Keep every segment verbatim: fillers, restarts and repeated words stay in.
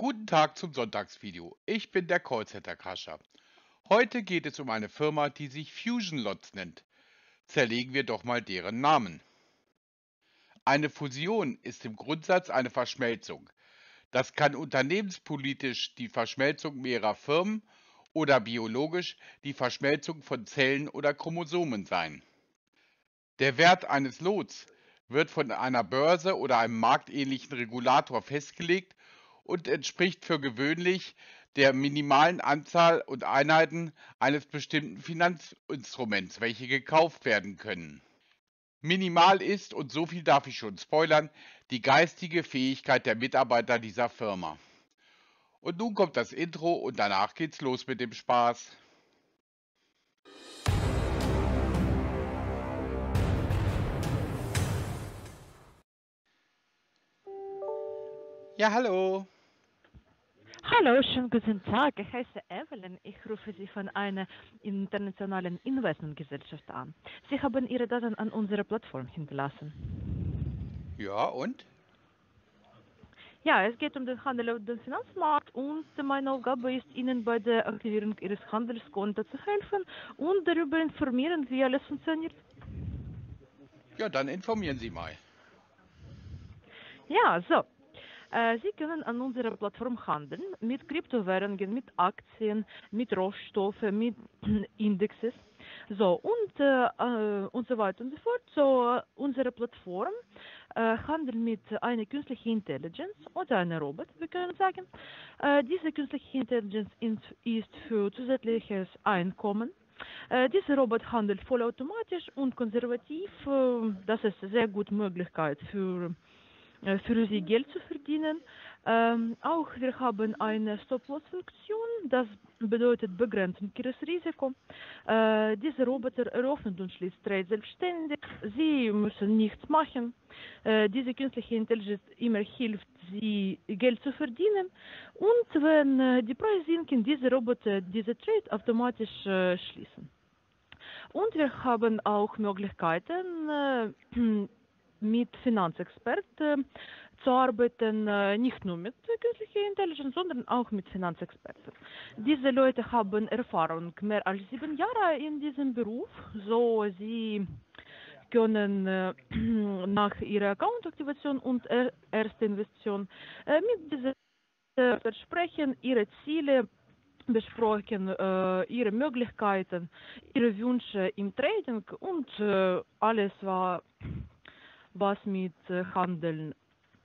Guten Tag zum Sonntagsvideo. Ich bin der Callcenter Crasher. Heute geht es um eine Firma, die sich FusionLots nennt. Zerlegen wir doch mal deren Namen. Eine Fusion ist im Grundsatz eine Verschmelzung. Das kann unternehmenspolitisch die Verschmelzung mehrerer Firmen oder biologisch die Verschmelzung von Zellen oder Chromosomen sein. Der Wert eines Lots wird von einer Börse oder einem marktähnlichen Regulator festgelegt und entspricht für gewöhnlich der minimalen Anzahl und Einheiten eines bestimmten Finanzinstruments, welche gekauft werden können. Minimal ist, und so viel darf ich schon spoilern, die geistige Fähigkeit der Mitarbeiter dieser Firma. Und nun kommt das Intro und danach geht's los mit dem Spaß. Ja, hallo. Hallo, schönen guten Tag. Ich heiße Evelyn. Ich rufe Sie von einer internationalen Investmentgesellschaft an. Sie haben Ihre Daten an unsere Plattform hinterlassen. Ja, und? Ja, es geht um den Handel auf dem Finanzmarkt und meine Aufgabe ist, Ihnen bei der Aktivierung Ihres Handelskontos zu helfen und darüber informieren, wie alles funktioniert. Ja, dann informieren Sie mal. Ja, so. Äh, Sie können an unserer Plattform handeln mit Kryptowährungen, mit Aktien, mit Rohstoffen, mit Indexes, so und, äh, äh, und so weiter und so fort. So, äh, unsere Plattform äh, handelt mit einer künstlichen Intelligenz oder einer Robot, wir können sagen. Äh, diese künstliche Intelligenz ist für zusätzliches Einkommen. Äh, dieser Robot handelt vollautomatisch und konservativ. Äh, das ist eine sehr gute Möglichkeit für äh, für sie Geld zu verdienen. Ähm, auch wir haben eine Stop-Loss-Funktion, das bedeutet Begrenzung ihres Risikos. Äh, dieser Roboter eröffnet und schließt Trades selbstständig. Sie müssen nichts machen. Äh, diese künstliche Intelligenz immer hilft, sie Geld zu verdienen. Und wenn äh, die Preise sinken, diese Roboter diese Trade automatisch äh, schließen. Und wir haben auch Möglichkeiten, äh, mit Finanzexperten zu arbeiten, äh, nicht nur mit künstlicher Intelligenz, sondern auch mit Finanzexperten. Diese Leute haben Erfahrung mehr als sieben Jahre in diesem Beruf, so sie können äh, nach ihrer Accountaktivation und er erste Investition äh, mit dieser äh, versprechen, ihre Ziele besprochen, äh, ihre Möglichkeiten, ihre Wünsche im Trading und äh, alles war was mit äh, Handeln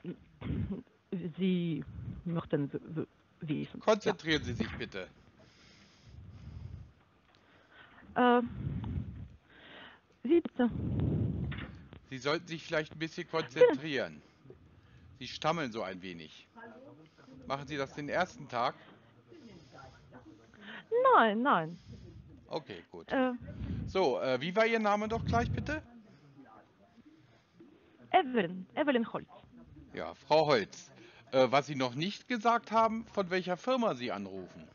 Sie möchten w- w- wissen. Ja. Konzentrieren Sie sich bitte. Äh, wie bitte? Sie sollten sich vielleicht ein bisschen Können- konzentrieren. Sie stammeln so ein wenig. Machen Sie das den ersten Tag? Nein, nein. Okay, gut. Äh, So, äh, wie war Ihr Name doch gleich bitte? Evelyn, Evelyn Holz. Ja, Frau Holz. Äh, was Sie noch nicht gesagt haben, von welcher Firma Sie anrufen.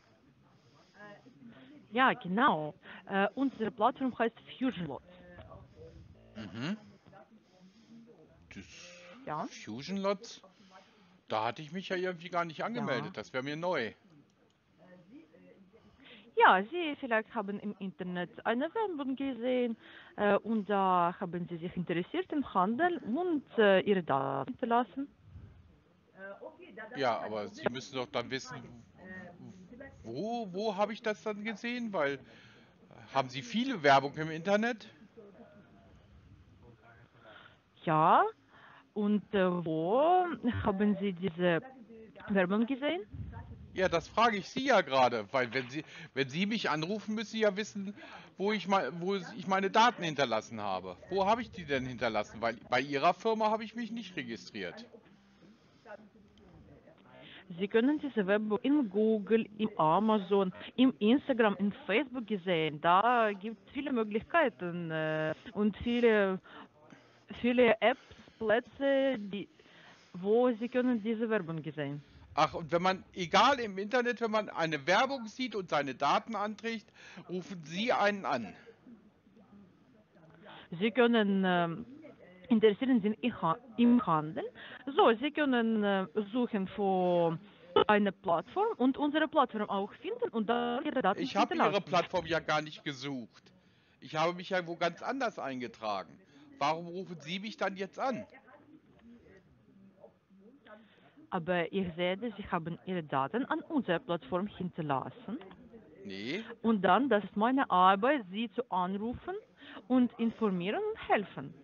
Ja, genau. Äh, unsere Plattform heißt FusionLots. Mhm. Das Ja, Fusion Lots? Da hatte ich mich ja irgendwie gar nicht ja. angemeldet. Das wäre mir neu. Ja, Sie vielleicht haben im Internet eine Werbung gesehen äh, und da haben Sie sich interessiert im Handel und äh, Ihre Daten hinterlassen. Ja, aber Sie müssen doch dann wissen, wo, wo habe ich das dann gesehen? Weil, äh, haben Sie viele Werbung im Internet? Ja, und äh, wo haben Sie diese Werbung gesehen? Ja, das frage ich Sie ja gerade, weil wenn Sie, wenn Sie mich anrufen, müssen Sie ja wissen, wo ich mal, wo ich meine Daten hinterlassen habe. Wo habe ich die denn hinterlassen? Weil bei Ihrer Firma habe ich mich nicht registriert. Sie können diese Werbung in Google, in Amazon, im Instagram, in Facebook gesehen. Da gibt es viele Möglichkeiten äh, und viele, viele Apps, Plätze, die, wo Sie können diese Werbung gesehen. Ach, und wenn man, egal im Internet, wenn man eine Werbung sieht und seine Daten anträgt, rufen Sie einen an. Sie können ähm, interessieren sind im Ha- im Handel. So, Sie können äh, suchen für eine Plattform und unsere Plattform auch finden und dann Ihre Daten Ich habe Ihre hinterlassen. Plattform ja gar nicht gesucht. Ich habe mich ja wo ganz anders eingetragen. Warum rufen Sie mich dann jetzt an? Aber ich sehe, dass Sie haben Ihre Daten an unserer Plattform hinterlassen. Nee, Und dann, das ist meine Arbeit, Sie zu anrufen und informieren und helfen.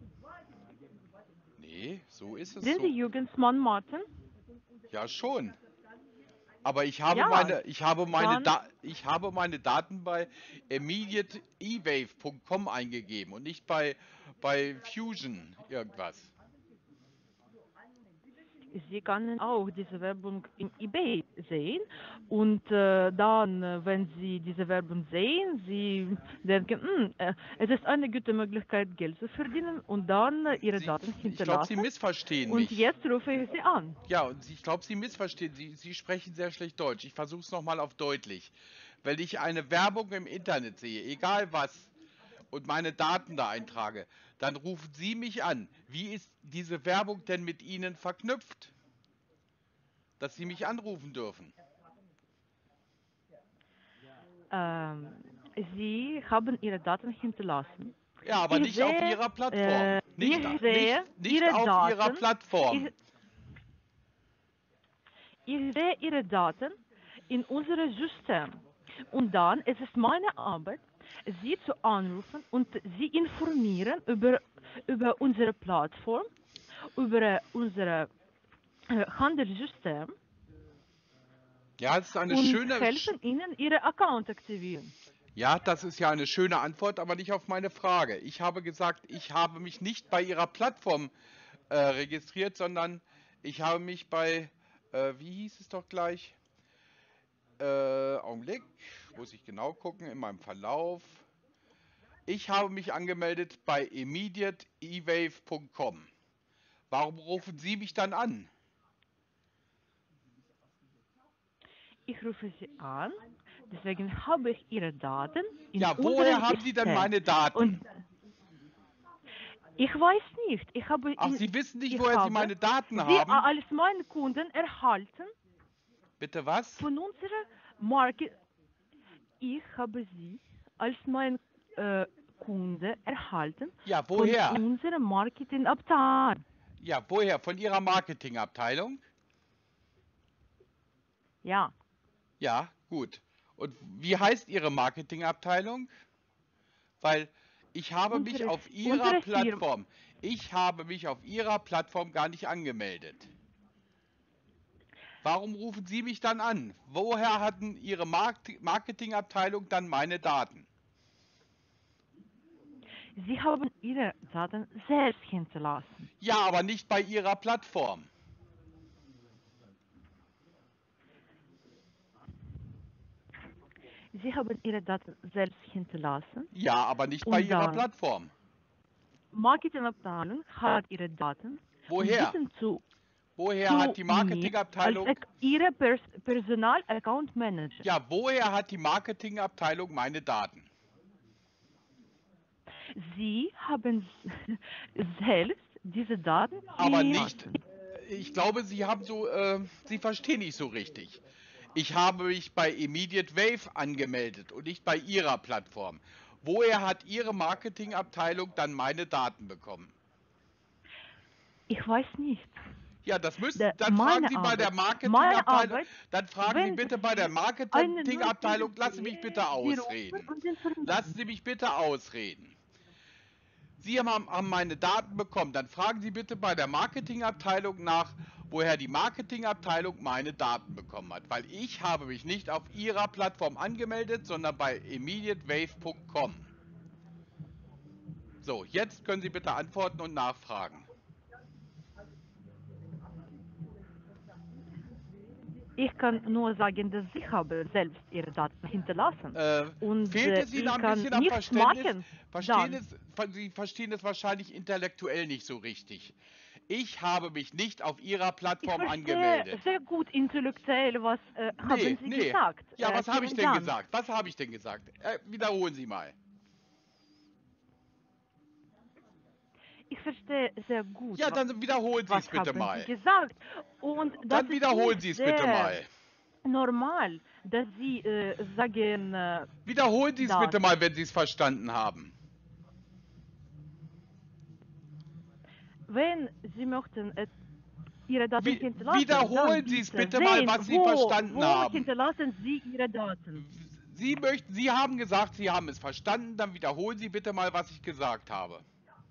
nee, so ist es Sind Sie so. Jugendsmann Martin? Ja, schon. Aber ich habe Ja, meine, ich habe meine, dann, da ich habe meine Daten bei immediate e wave punkt com eingegeben und nicht bei, bei Fusion irgendwas. Sie können auch diese Werbung in eBay sehen und äh, dann, äh, wenn Sie diese Werbung sehen, Sie denken, "Hm, äh, es ist eine gute Möglichkeit, Geld zu verdienen und dann äh, Ihre Sie, Daten ich glaube, Sie hinterlassen missverstehen und mich. jetzt rufe ich Sie an." Ja, und Sie- ich glaube, Sie missverstehen. Sie, Sie sprechen sehr schlecht Deutsch. Ich versuche es nochmal auf deutlich. Wenn ich eine Werbung im Internet sehe, egal was, und meine Daten da eintrage, dann rufen Sie mich an. Wie ist diese Werbung denn mit Ihnen verknüpft, dass Sie mich anrufen dürfen? Ähm, Sie haben Ihre Daten hinterlassen. Ja, aber Ich nicht auf sehe, Ihrer Plattform. äh, Nicht, ich nicht, sehe nicht Ihre auf Ihrer Daten. Ich, Plattform. ich sehe Ihre Daten in unserem System. Und dann ist es meine Arbeit, Sie zu anrufen und Sie informieren über, über unsere Plattform, über unser äh, Handelssystem Ja, es ist eine und schöne, sch- helfen Ihnen, Ihre Account aktivieren. ja, das ist ja eine schöne Antwort, aber nicht auf meine Frage. Ich habe gesagt, ich habe mich nicht bei Ihrer Plattform äh, registriert, sondern ich habe mich bei, äh, wie hieß es doch gleich? Äh, Augenblick, muss ich genau gucken in meinem Verlauf. Ich habe mich angemeldet bei immediate e wave punkt com. Warum rufen Sie mich dann an? Ich rufe Sie an, deswegen habe ich Ihre Daten in Ja, woher unserem haben Sie denn System. meine Daten? Und ich weiß nicht, ich habe, Ach, in, Sie wissen nicht, ich woher Sie habe meine Daten Sie haben? als meinen Kunden erhalten Bitte was? von unserer Marke. Ich habe Sie als mein äh, Kunde erhalten Ja, von woher? unserer Marketingabteilung. Ja, woher? Von Ihrer Marketingabteilung? Ja, Ja, gut. Und wie heißt Ihre Marketingabteilung? Weil ich habe mich unsere, auf Ihrer unsere Firma. Plattform, ich habe mich auf Ihrer Plattform gar nicht angemeldet. Warum rufen Sie mich dann an? Woher hatten Ihre Markt Marketingabteilung dann meine Daten? Sie haben Ihre Daten selbst hinterlassen. Ja, aber nicht bei Ihrer Plattform. Sie haben Ihre Daten selbst hinterlassen Ja, aber nicht bei und Ihrer dann Plattform. Marketingabteilung hat Ihre Daten und Woher? bitten zu, Woher hat zu die mir als Marketingabteilung, Ac- Ihre Pers Personal-Account Manager. ja, woher hat die Marketingabteilung meine Daten? Sie haben s- selbst diese Daten Aber nicht, hinterlassen. ich glaube, Sie haben so, äh, Sie verstehen nicht so richtig. Ich habe mich bei Immediate Wave angemeldet und nicht bei Ihrer Plattform. Woher hat Ihre Marketingabteilung dann meine Daten bekommen? Ich weiß nicht. Ja, das müssen, Der, dann fragen meine Sie bei der Arbeit, meine Marketingabteilung, Arbeit, dann fragen Sie wenn bitte bei der Sie eine neue Kunde Marketingabteilung, lassen Sie mich sehen, bitte Sie rufen ausreden. und informieren. Lassen Sie mich bitte ausreden. Sie haben, haben meine Daten bekommen, dann fragen Sie bitte bei der Marketingabteilung nach, woher die Marketingabteilung meine Daten bekommen hat, weil ich habe mich nicht auf Ihrer Plattform angemeldet, sondern bei immediate wave punkt com. So, jetzt können Sie bitte antworten und nachfragen. Ich kann nur sagen, dass ich habe selbst Ihre Daten hinterlassen. Äh, Und fehlt äh, es Ihnen ich ein kann bisschen am nichts Verständnis? machen. Verstehen Dann, es, Sie verstehen es wahrscheinlich intellektuell nicht so richtig. Ich habe mich nicht auf Ihrer ich Plattform verstehe angemeldet. sehr gut intellektuell, was äh, haben Nee, Sie nee. gesagt. Ja, Äh, was habe ich vielen denn Dank. gesagt? Was habe ich denn gesagt? Äh, wiederholen Sie mal. ich verstehe sehr gut, Ja, wa- dann wiederholen Sie was es bitte haben Sie mal. gesagt. Und das Dann ist wiederholen nicht Sie es bitte sehr mal. normal, dass Sie äh, sagen äh, Wiederholen Sie es das. bitte mal, wenn Sie es verstanden haben. Wenn Sie möchten äh, Ihre Daten Wie, hinterlassen, dann wiederholen Sie es bitte bitte mal, sehen, was Sie wo, verstanden wo haben. hinterlassen Sie Ihre Daten. Sie möchten, Sie haben gesagt, Sie haben es verstanden, dann wiederholen Sie bitte mal, was ich gesagt habe.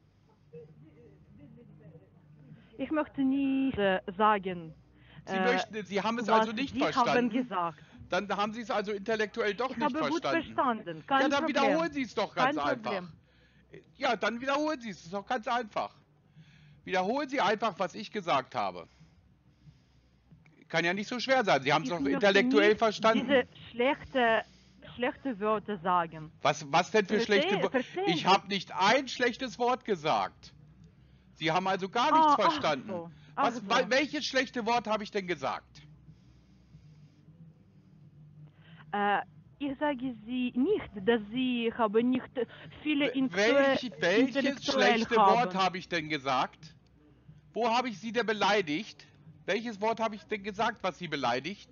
Ich möchte nicht äh, sagen, Sie äh, möchten, Sie haben es was also nicht Sie haben verstanden, gesagt. dann haben Sie es also intellektuell doch Ich nicht habe gut verstanden. verstanden, Ja, kein dann Problem. wiederholen Sie es doch ganz Kein einfach. Problem. Ja, dann wiederholen Sie es, das ist doch ganz einfach. Wiederholen Sie einfach, was ich gesagt habe. Kann ja nicht so schwer sein, Sie haben es Ich doch möchte intellektuell nicht diese verstanden. schlechte, schlechte Wörter sagen. Was, was denn für schlechte Verstehen, Wörter? verstehen Ich Sie? habe nicht ein schlechtes Wort gesagt. Sie haben also gar nichts Ah, ach verstanden. so, ach Was, so. welches schlechte Wort habe ich denn gesagt? Äh, ich sage Sie nicht, dass Sie haben nicht viele Intellektuell, Welch, welches intellektuell schlechte Wort haben. habe ich denn gesagt? Wo habe ich Sie denn beleidigt? Welches Wort habe ich denn gesagt, was Sie beleidigt?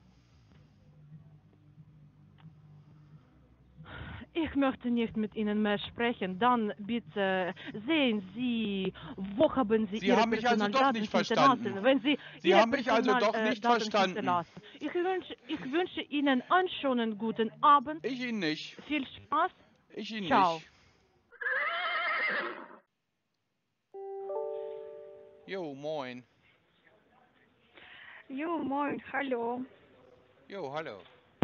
Ich möchte nicht mit Ihnen mehr sprechen. Dann bitte sehen Sie, wo haben Sie Sie Ihre haben mich also doch Personaldaten nicht verstanden. hinterlassen, wenn Sie Sie Ihre haben mich also doch nicht Personaldaten verstanden. hinterlassen. Ich wünsche, ich wünsche Ihnen einen schönen guten Abend, Ich Ihnen nicht. viel Spaß, Ich Ihnen ciao. nicht. Jo, moin. Jo, moin, hallo. Jo, hallo.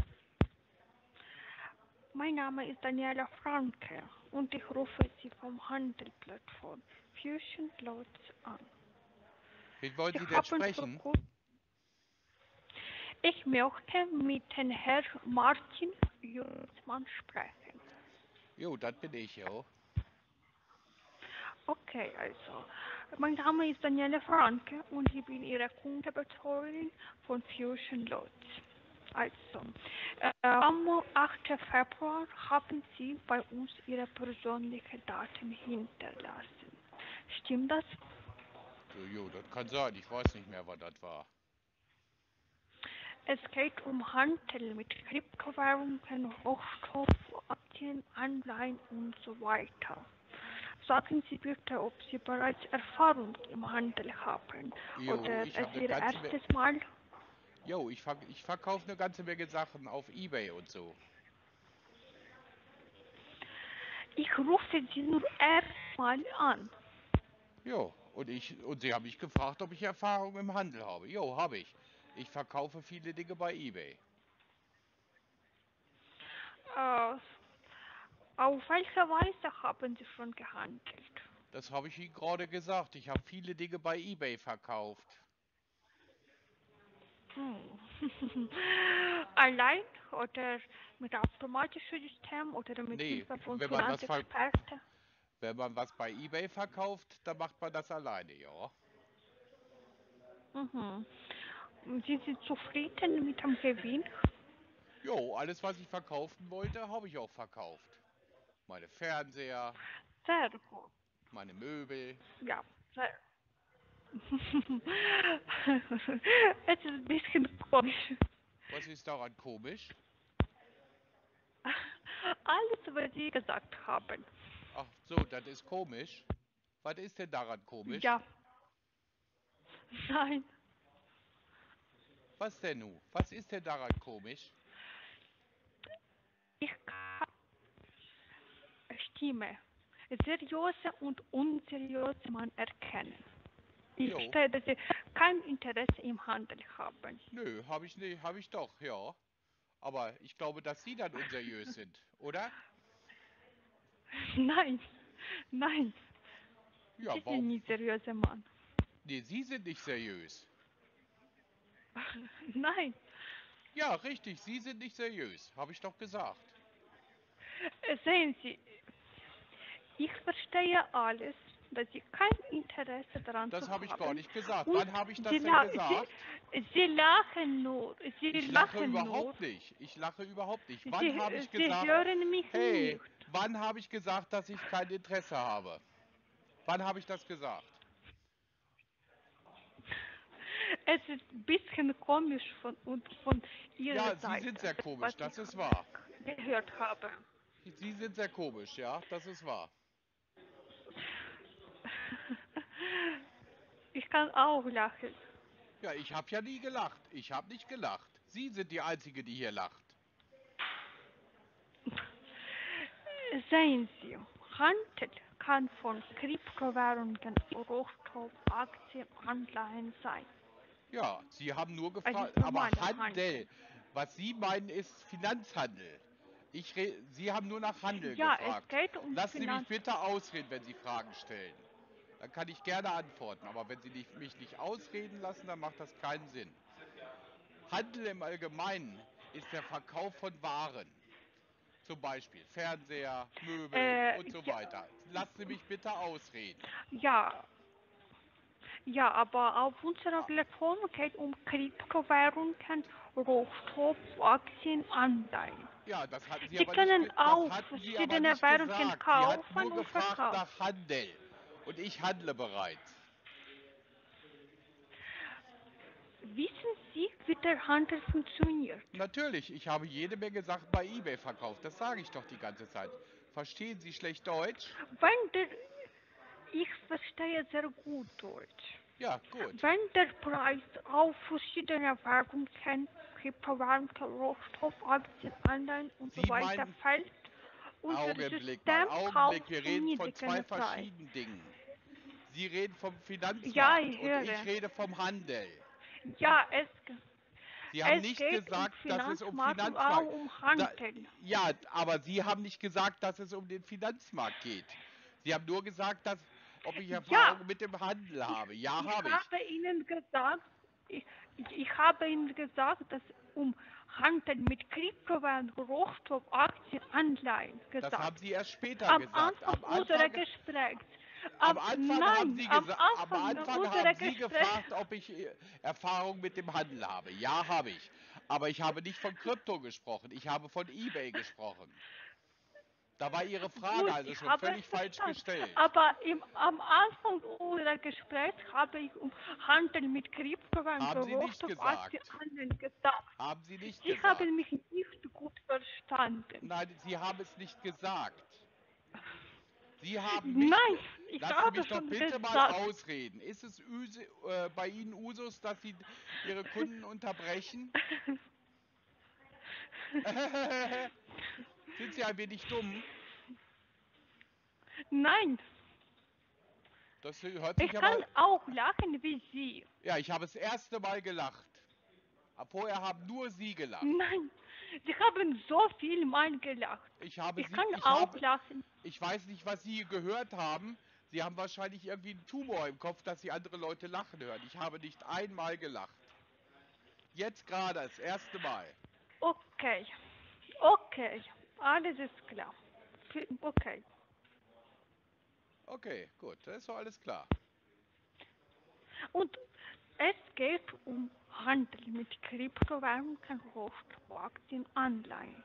Mein Name ist Daniela Franke und ich rufe Sie vom Handelplattform Fusion Lots an. Wen wollen Sie Sie denn haben vor sprechen? kurzem... Ich möchte mit dem Herrn Martin Jungsmann sprechen. Jo, das bin ich, jo. Okay, also. Mein Name ist Daniela Franke und ich bin Ihre Kundenbetreuerin von Fusion Lots. Also, äh, am achten Februar haben Sie bei uns Ihre persönlichen Daten hinterlassen. Stimmt das? Jo, jo, das kann sein. Ich weiß nicht mehr, was das war. Es geht um Handel mit Kryptowährungen, Rohstoffen, Aktien, Anleihen und so weiter. Sagen Sie bitte, ob Sie bereits Erfahrung im Handel haben Jo, oder ich es habe eine Ihr ganze Menge. erstes Mal. Jo, ich, verk ich verkaufe eine ganze Menge Sachen auf eBay und so. Ich rufe Sie nur erstmal an. Jo, und ich und Sie haben mich gefragt, ob ich Erfahrung im Handel habe. Jo, habe ich. Ich verkaufe viele Dinge bei eBay. Äh, auf welche Weise haben Sie schon gehandelt? Das habe ich Ihnen gerade gesagt. Ich habe viele Dinge bei eBay verkauft. Hm. Allein oder mit automatischem System oder mit Nee, Hilfe von wenn man was ver Finanzexperten? wenn man was bei eBay verkauft, dann macht man das alleine, ja. Mhm. Sind Sie zufrieden mit dem Gewinn? Jo, alles was ich verkaufen wollte, habe ich auch verkauft. Meine Fernseher, Sehr gut. meine Möbel. Ja, sehr. Es ist ein bisschen komisch. Was ist daran komisch? Alles, was Sie gesagt haben. Ach so, das ist komisch. Was ist denn daran komisch? Ja, nein. Was denn nu? Was ist denn daran komisch? Ich kann Stimme. Seriöse und unseriöse Mann erkennen. Ich Jo, verstehe, dass Sie kein Interesse im Handel haben. nö, habe ich nicht, habe ich doch, ja. Aber ich glaube, dass Sie dann unseriös sind, oder? Nein, nein. Ja, Sie sind warum? nicht seriöser Mann. Nee, Sie sind nicht seriös. Nein. Ja, richtig, Sie sind nicht seriös, habe ich doch gesagt. Sehen Sie, ich verstehe alles, dass Sie kein Interesse daran zu Das habe ich gar haben. nicht gesagt. Und Wann habe ich Sie, das denn la Sie, gesagt? Sie lachen nur. Sie Ich lache lachen nur. überhaupt nicht. Ich lache überhaupt nicht. Wann habe Sie, ich Sie gesagt, hören mich hey, nicht. wann habe ich gesagt, dass ich kein Interesse habe? Wann habe ich das gesagt? Es ist ein bisschen komisch von, und von Ihrer Ja, Sie sind Seite, sehr das, komisch, was das ist ich wahr. gehört habe. Sie sind sehr komisch, ja, das ist wahr. Ich kann auch lachen. Ja, ich habe ja nie gelacht. Ich habe nicht gelacht. Sie sind die Einzige, die hier lacht. Sehen Sie, Handel kann von Kryptowährungen, Rohstoff, Aktien, Anleihen sein. Ja, Sie haben nur Es ist gefragt, aber normaler Handel, Handel. was Sie meinen, ist Finanzhandel. Ich re Sie haben nur nach Handel Ja, es gefragt. geht um Lassen Sie mich Finanz. bitte ausreden, wenn Sie Fragen stellen. Dann kann ich gerne antworten, aber wenn Sie nicht, mich nicht ausreden lassen, dann macht das keinen Sinn. Handel im Allgemeinen ist der Verkauf von Waren. Zum Beispiel Fernseher, Möbel Äh, und so ja, weiter. Lassen Sie mich bitte ausreden. ja, ja, aber auf unserer Ah, Plattform geht um Kryptowährungen, Rohstoff, Aktien, Anleihen. ja, das hatten Sie Sie aber nicht, können ge das auch hatten Sie aber verschiedene nicht Währungen gesagt. Sie hatten kaufen nur und gefragt verkaufen. nach Handel. Und ich handle bereits. Wissen Sie, wie der Handel funktioniert? Natürlich, ich habe jede Menge Sachen bei eBay verkauft. Das sage ich doch die ganze Zeit. Verstehen Sie schlecht Deutsch? Wenn der, ich verstehe sehr gut Deutsch. Ja, gut. Wenn der Preis auf verschiedene Währungen, Kryptowährungen, Rohstoff, Aktien, Anleihen und so Sie weiter meinen, fällt, unser Augenblick mal, System kauft Augenblick, wir zum reden von zwei niedrigen Preis. verschiedenen Dingen. Sie reden vom Ja, Finanzmarkt ich und ich höre. rede vom Handel. Ja, es, Sie haben es nicht geht um gesagt, dass es um Finanzmarkt und auch Finanzmarkt. um Da, Handel. ja, aber Sie haben nicht gesagt, dass es um den Finanzmarkt geht. Sie haben nur gesagt, dass, ob ich Ja, Erfahrung mit dem Handel ich, habe. Ja, ich habe ich. habe Ihnen gesagt, ich, ich, ich habe Ihnen gesagt, dass um Handel mit Kryptowährungen, Rohstoff, Aktien, Anleihen Das haben gesagt. Sie erst später Am gesagt. Anfang Am unseres Anfang, Gesprächs. am Am, Anfang haben nein, Sie am gesagt, am Anfang Anfang haben unseres Sie Gesprächs. gefragt, ob ich äh, Erfahrung mit dem Handel habe. Ja, habe ich. Aber ich habe nicht von Krypto gesprochen. Ich habe von eBay gesprochen. Da war Ihre Frage Gut, also ich schon habe völlig es falsch verstanden. gestellt. Aber im, am Anfang unseres Gesprächs habe ich um Handel mit Kryptowährungen, Haben Sie nicht Rohstoff, Aktien, gesagt. Anleihen gesagt. Haben Sie nicht Sie haben gesagt. mich nicht gut verstanden. Nein, Sie haben es nicht gesagt. Sie haben mich. Nein, ge- ich Lassen Sie habe mich doch schon bitte mal gesagt. ausreden. Ist es Üse, äh, bei Ihnen Usus, dass Sie Ihre Kunden unterbrechen? Sind Sie ein wenig dumm? Nein, Das hört ich sich kann aber. auch lachen wie Sie. Ja, ich habe das erste Mal gelacht. Vorher haben nur Sie gelacht. Nein, Sie haben so viel mal gelacht. Ich habe Ich Sie, kann ich auch habe, lachen. ich weiß nicht, was Sie gehört haben. Sie haben wahrscheinlich irgendwie einen Tumor im Kopf, dass Sie andere Leute lachen hören. Ich habe nicht einmal gelacht. Jetzt gerade, das erste Mal. Okay, okay, alles ist klar. Okay. Okay, gut, das ist doch alles klar. Und es geht um Handel mit Kryptowährungen, Rohstoffaktien, Anleihen.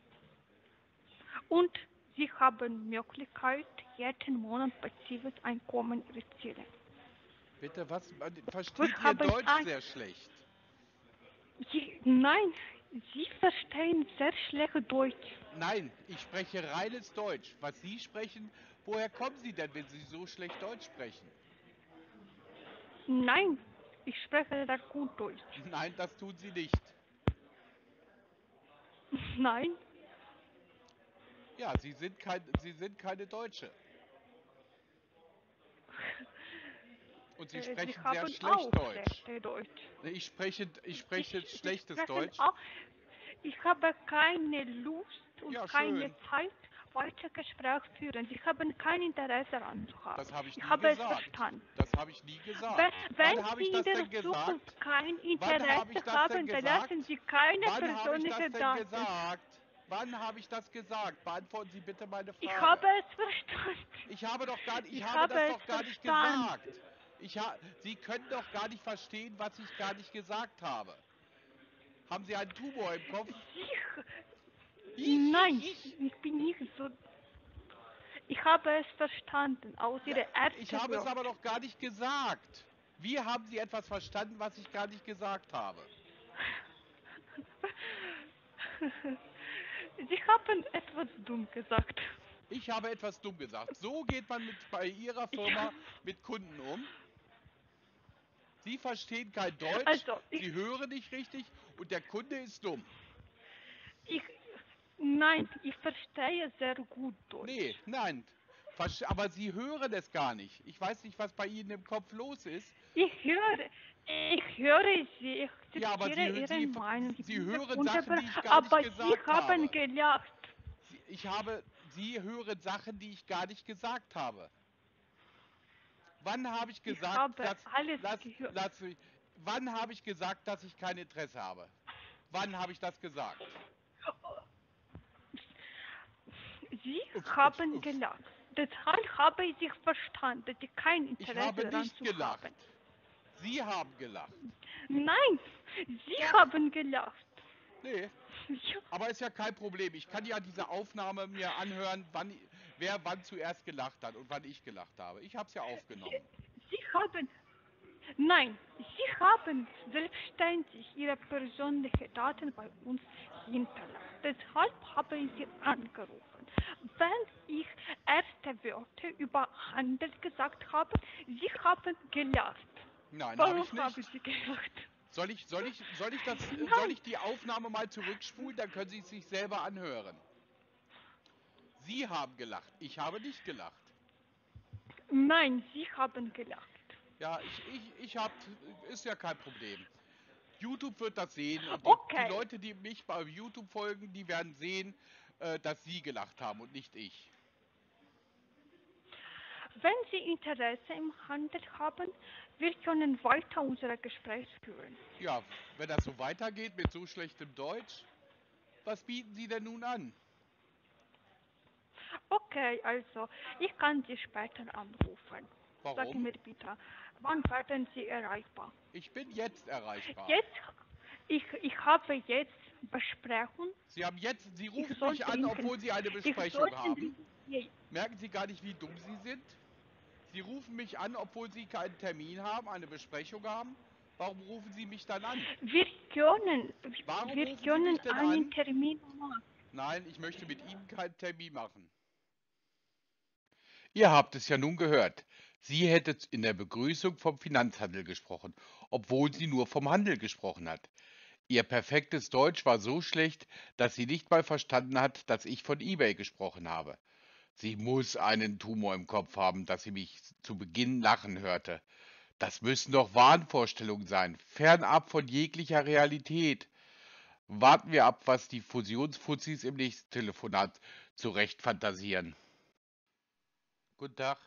Und Sie haben Möglichkeit, jeden Monat passives Einkommen erzielen. Bitte, was? Man Wir versteht Ihr haben Deutsch ein... sehr schlecht. Sie, nein, Sie verstehen sehr schlecht Deutsch. Nein, ich spreche reines Deutsch. Was Sie sprechen, woher kommen Sie denn, wenn Sie so schlecht Deutsch sprechen? Nein, ich spreche sehr gut Deutsch. Nein, das tun Sie nicht. Nein, Ja, Sie sind kein, Sie sind keine Deutsche. Und Sie äh, Sie sprechen sehr haben auch schlecht Deutsch. schlechte Deutsch. Nee, Ich spreche, ich spreche Ich, Sie schlechtes sprechen Deutsch. auch. Ich habe keine Lust und Ja, keine schön. Zeit, weiter Gespräch führen. Sie haben kein Interesse daran zu haben. Das habe ich Ich nie habe es gesagt. verstanden. Das habe ich nie Wenn, gesagt. wenn Wann habe ich Sie in das der denn gesagt? Zukunft kein Wann habe ich Interesse das denn haben, dann lassen gesagt? Sie keine Wann habe ich das persönlichen denn Daten. gesagt? Wann habe ich das gesagt? Beantworten Sie bitte meine Ich habe Frage. es verstanden. Ich habe doch gar, ich Ich habe habe das es doch gar nicht verstanden. gesagt. Ich ha, Sie können doch gar nicht verstehen, was ich gar nicht gesagt habe. Haben Sie einen Tumor im Kopf? Sie, Ich, ich, nein, ich. ich bin nicht so. Ich habe es verstanden aus Ja, Ihrer ich ersten habe es Wort. aber noch gar nicht gesagt. Wie haben Sie etwas verstanden, was ich gar nicht gesagt habe? Sie haben etwas dumm gesagt. Ich habe etwas dumm gesagt. So geht man mit, bei Ihrer Ja, Firma mit Kunden um. Sie verstehen kein Deutsch, also, ich, Sie hören nicht richtig und der Kunde ist dumm. ich, nein, ich verstehe sehr gut Nee, Deutsch. nein. Verste- Aber Sie hören es gar nicht. Ich weiß nicht, was bei Ihnen im Kopf los ist. Ich höre, ich höre Sie, ich Ja, aber akzeptiere Sie, Ihre Sie, Meinung, ich Sie bin sehr hören Sachen, wunderbar, die ich gar nicht aber Sie gesagt haben habe. gelacht. Sie, ich habe, Sie hören Sachen, die ich gar nicht gesagt habe. Wann habe ich Ich gesagt, habe dass, alles lass, gehört. lass mich, wann habe ich gesagt, dass ich kein Interesse habe? Wann habe ich das gesagt? Sie Uff, uff, haben uff. gelacht. Deshalb habe ich Sie verstanden, dass Sie kein Ich Interesse habe daran nicht zu gelacht. haben. Sie haben gelacht. Nein, Sie Doch, haben gelacht. nee. Ja, Aber ist ja kein Problem. Ich kann ja diese Aufnahme mir anhören, wann, wer wann zuerst gelacht hat und wann ich gelacht habe. Ich habe es ja aufgenommen. Sie haben, nein, Sie haben selbstständig Ihre persönlichen Daten bei uns hinterlassen. Deshalb habe ich Sie angerufen. Wenn ich erste Wörter über Handel gesagt habe, Sie haben gelacht. Nein, habe Warum ich haben nicht. Sie gelacht? Soll ich, soll ich, soll ich das, äh, soll Nein, ich die Aufnahme mal zurückspulen? Dann können Sie es sich selber anhören. Sie haben gelacht. Ich habe nicht gelacht. nein, Sie haben gelacht. Ja, ich, ich, ich hab, ist ja kein Problem. YouTube wird das sehen und die, die Okay, Leute, die mich bei YouTube folgen, die werden sehen, äh, dass Sie gelacht haben und nicht ich. wenn Sie Interesse im Handel haben, wir können weiter unser Gespräch führen. Ja, wenn das so weitergeht mit so schlechtem Deutsch, was bieten Sie denn nun an? Okay, also, ich kann Sie später anrufen. Sagen Warum? mir bitte, wann werden Sie erreichbar? Ich bin jetzt erreichbar. Jetzt, ich, ich habe jetzt Besprechung. Sie haben jetzt, Sie Ich rufen soll mich an, trinken. obwohl Sie eine Ich Besprechung soll haben. trinken. Je- Merken Sie gar nicht, wie dumm Sie sind? Sie rufen mich an, obwohl Sie keinen Termin haben, eine Besprechung haben. Warum rufen Sie mich dann an? Wir können, Warum wir rufen Sie mich können denn einen an? Termin machen. Nein, ich möchte mit Ihnen keinen Termin machen. Ihr habt es ja nun gehört. Sie hätte in der Begrüßung vom Finanzhandel gesprochen, obwohl sie nur vom Handel gesprochen hat. Ihr perfektes Deutsch war so schlecht, dass sie nicht mal verstanden hat, dass ich von eBay gesprochen habe. Sie muss einen Tumor im Kopf haben, dass sie mich zu Beginn lachen hörte. Das müssen doch Wahnvorstellungen sein, fernab von jeglicher Realität. Warten wir ab, was die Fusionsfuzis im nächsten Telefonat zurecht fantasieren. Guten Tag.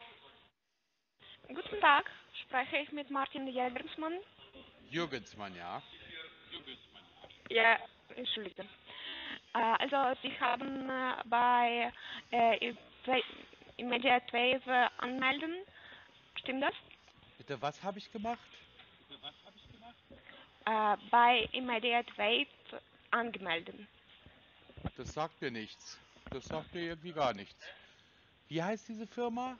Guten Tag, spreche ich mit Martin Jägersmann? Jürgensmann, ja. Ja, Entschuldigung. Äh, also Sie haben äh, bei äh, Immediate Immediate Wave äh, anmelden, stimmt das? Bitte, was habe ich gemacht? Äh, bei Immediate Wave angemeldet. Das sagt mir nichts. Das sagt mir irgendwie gar nichts. Wie heißt diese Firma?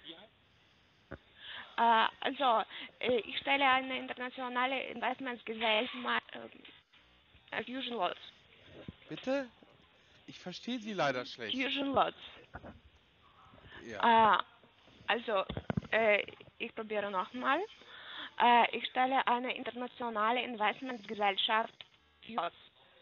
Äh, also äh, ich stelle eine internationale Investmentgesellschaft äh, Fusion Lots. Bitte? Ich verstehe Sie leider schlecht. Fusion Lots. Ja. Äh, also äh, ich probiere nochmal. Äh, ich stelle eine internationale Investmentgesellschaft aus.